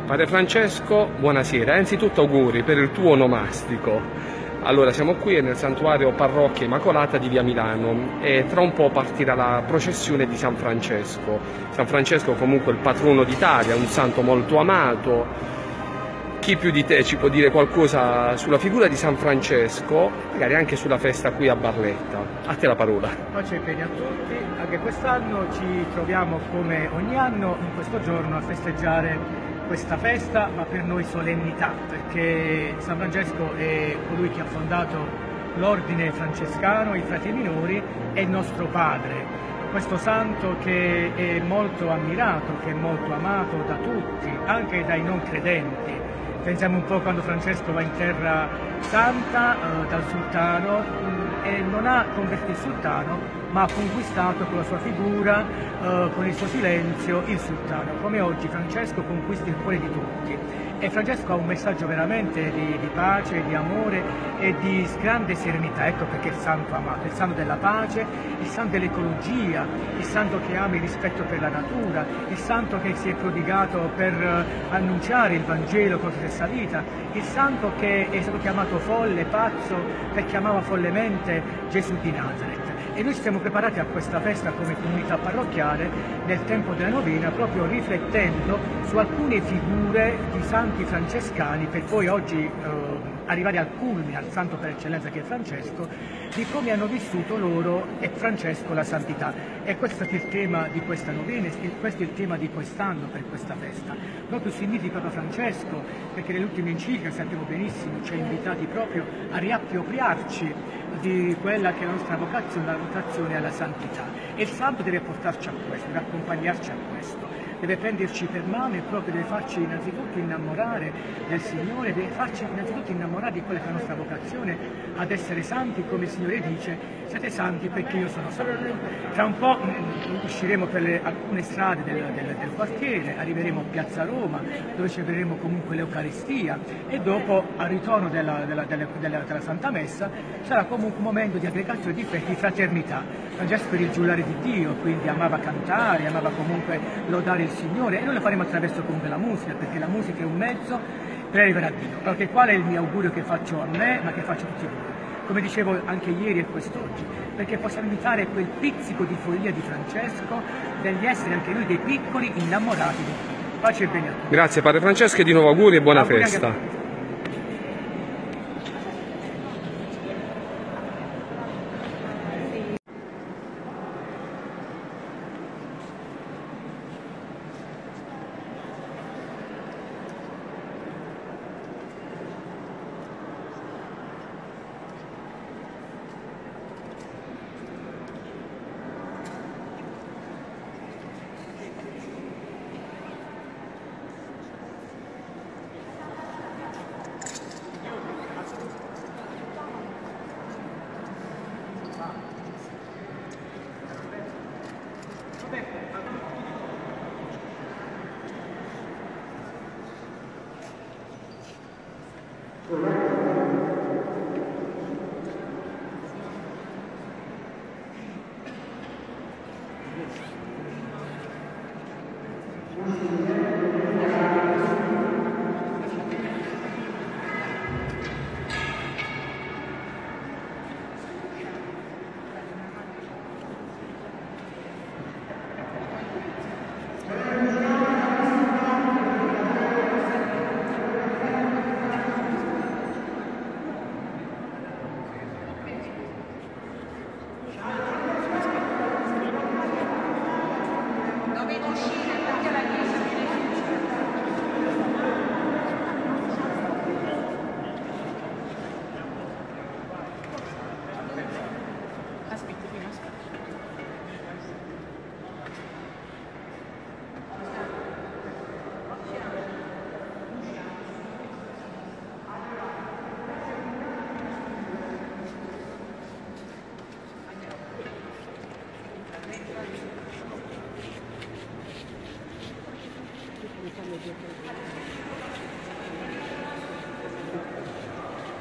Padre Francesco, buonasera. Innanzitutto auguri per il tuo onomastico. Allora, siamo qui nel santuario Parrocchia Immacolata di Via Milano e tra un po' partirà la processione di San Francesco. San Francesco è comunque il patrono d'Italia, un santo molto amato. Chi più di te ci può dire qualcosa sulla figura di San Francesco, magari anche sulla festa qui a Barletta? A te la parola. Pace e bene a tutti. Anche quest'anno ci troviamo come ogni anno in questo giorno a festeggiare questa festa, ma per noi solennità, perché San Francesco è colui che ha fondato l'ordine francescano, i frati minori, è il nostro padre. Questo santo che è molto ammirato, che è molto amato da tutti, anche dai non credenti. Pensiamo un po' quando Francesco va in terra santa dal sultano e non ha convertito il sultano, ma ha conquistato con la sua figura, con il suo silenzio, il sultano. Come oggi Francesco conquista il cuore di tutti. E Francesco ha un messaggio veramente di pace, di amore e di grande serenità. Ecco perché è il santo amato, il santo della pace, il santo dell'ecologia, il santo che ama il rispetto per la natura, il santo che si è prodigato per annunciare il Vangelo con la stessa vita, il santo che è stato chiamato folle, pazzo, perché amava follemente Gesù di Nazareth. E noi ci siamo preparati a questa festa come comunità parrocchiale nel tempo della novena, proprio riflettendo su alcune figure di santi francescani, per poi oggi arrivare al culmine, al santo per eccellenza che è Francesco, di come hanno vissuto loro e Francesco la santità. E questo è stato il tema di questa novena, questo è il tema di quest'anno per questa festa. Proprio si invita di Papa Francesco, perché nell'ultima enciclica, sappiamo benissimo, ci ha invitati proprio a riappropriarci di quella che è la nostra vocazione, la vocazione alla santità. E il santo deve portarci a questo, deve accompagnarci a questo, deve prenderci per mano e proprio deve farci innanzitutto innamorare del Signore, deve farci innanzitutto innamorare di quella che è la nostra vocazione ad essere santi, come il Signore dice, siate santi perché io sono santo. Tra un po' usciremo per alcune strade del quartiere, arriveremo a Piazza Roma, dove celebreremo comunque l'Eucaristia e dopo al ritorno della Santa Messa sarà comunque un momento di aggregazione di fede, di fraternità. Francesco era il giullare di Dio, quindi amava cantare, amava comunque lodare il Signore, e noi lo faremo attraverso comunque la musica, perché la musica è un mezzo per arrivare a Dio. Allora, qual è il mio augurio che faccio a me, ma che faccio a tutti voi? Come dicevo anche ieri e quest'oggi, perché possiamo imitare quel pizzico di follia di Francesco, degli essere anche noi dei piccoli innamorati di Dio. Pace e bene a tutti. Grazie Padre Francesco e di nuovo auguri e buona festa.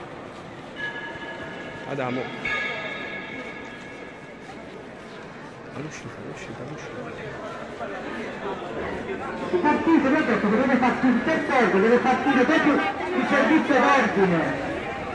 Adamo. All'uscita. Il partito mi ha detto che deve partire il terzo, deve partire proprio il servizio d'ordine.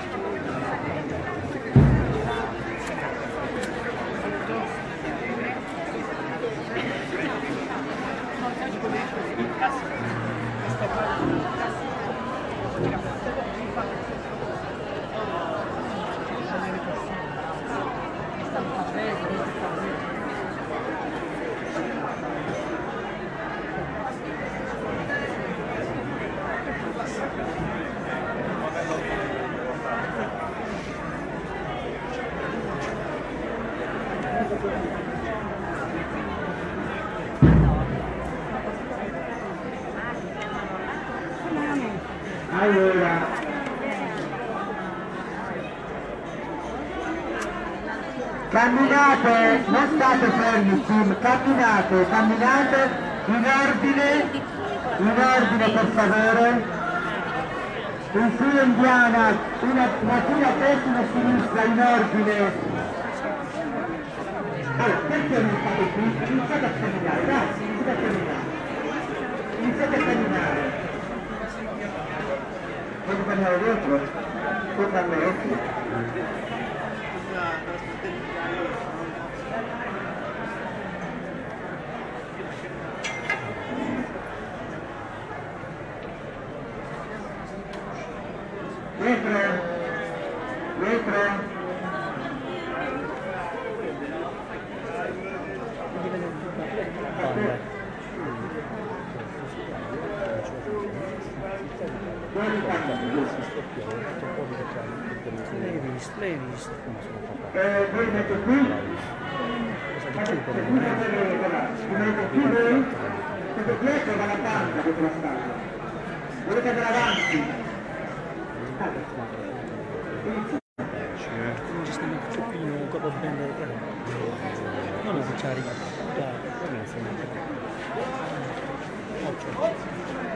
Allora, camminate, non state fermi, camminate in ordine per favore. In fila indiana, una fila a destra e una a sinistra, in ordine. Allora, perché non state qui? Iniziate a camminare, ragazzi, iniziate a camminare. Puoi camminare dietro? Puoi camminare qui? Dietro. L'hai visto? Voi mettete qui? Qui mettete qui voi? Perché dietro va la banca dietro la strada. Volete andare avanti? Ci stanno un ciuppino copo bene. Non lo facciamo arrivare.